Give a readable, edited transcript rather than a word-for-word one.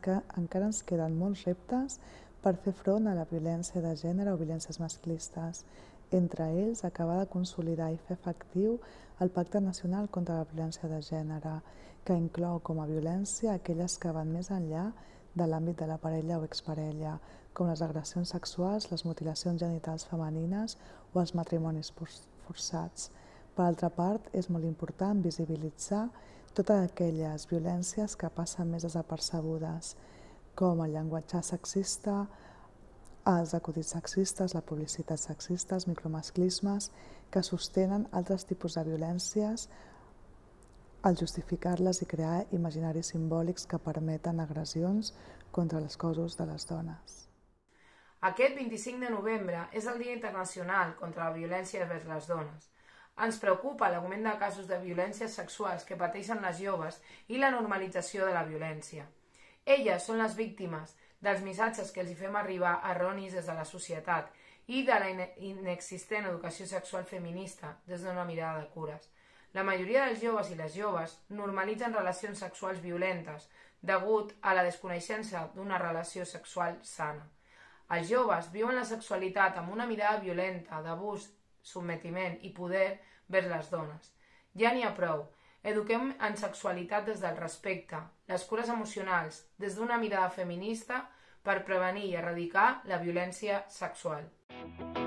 encara ens queden molts reptes per fer front a la violència de gènere o violències masclistes. Entre ells, acabar de consolidar i fer efectiu el Pacte Nacional contra la Violència de Gènere, que inclou com a violència aquelles que van més enllà de l'àmbit de la parella o exparella, com les agressions sexuals, les mutilacions genitals femenines o els matrimonis forçats. Per altra part, és molt important visibilitzar totes aquelles violències que passen més desapercebudes, com el llenguatge sexista, els acudits sexistes, la publicitat sexista, els micromasclismes, que sostenen altres tipus de violències al justificar-les i crear imaginaris simbòlics que permeten agressions contra els cossos de les dones. Aquest 25 de novembre és el Dia Internacional contra la Violència vers les Dones. Ens preocupa l'augment de casos de violències sexuals que pateixen les joves i la normalització de la violència. Elles són les víctimes dels missatges que els fem arribar erronis des de la societat i de la inexistent educació sexual feminista des d'una mirada de cures. La majoria dels joves i les joves normalitzen relacions sexuals violentes degut a la desconeixença d'una relació sexual sana. Els joves viuen la sexualitat amb una mirada violenta d'abús, sotmetiment i poder vers les dones. Ja n'hi ha prou. Eduquem en sexualitat des del respecte, les cures emocionals, des d'una mirada feminista per prevenir i erradicar la violència sexual.